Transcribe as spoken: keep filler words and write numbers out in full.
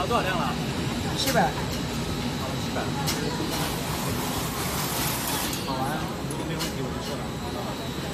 多少辆了？ 七百。 好了，七百。好玩，如果没问题我就撤了。